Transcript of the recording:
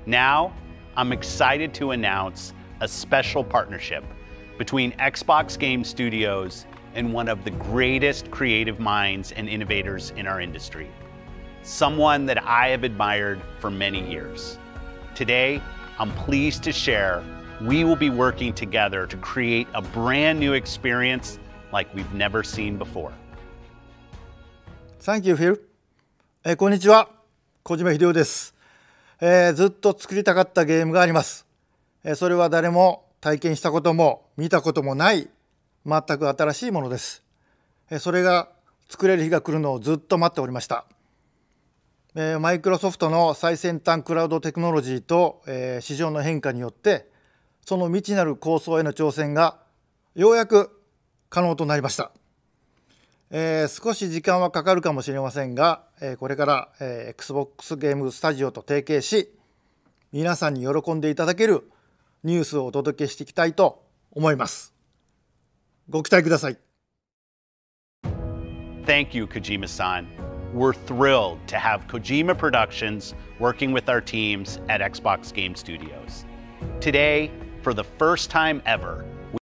Now, I'm excited to announce a special partnership between Xbox Game Studios and one of the greatest creative minds and innovators in our industry, someone that I have admired for many years. Today, I'm pleased to share we will be working together to create a brand new experience like we've never seen before. Thank you, Phil. こんにちは、小島秀夫です。ずっと作りたかったゲームがあります。それは誰も体験したことも見たこともない全く新しいものです。それが作れる日が来るのをずっと待っておりました。マイクロソフトの最先端クラウドテクノロジーと市場の変化によってその未知なる構想への挑戦がようやく可能となりました。少し時間はかかるかもしれませんが、これから、Xbox ゲームスタジオと提携し、皆さんに喜んでいただけるニュースをお届けしていきたいと思います。ご期待ください。 Thank you, Kojima-san. We're thrilled to have Kojima Productions working with our teams at Xbox Game Studios. Today, for the first time ever,